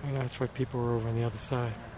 And that's why people were over on the other side.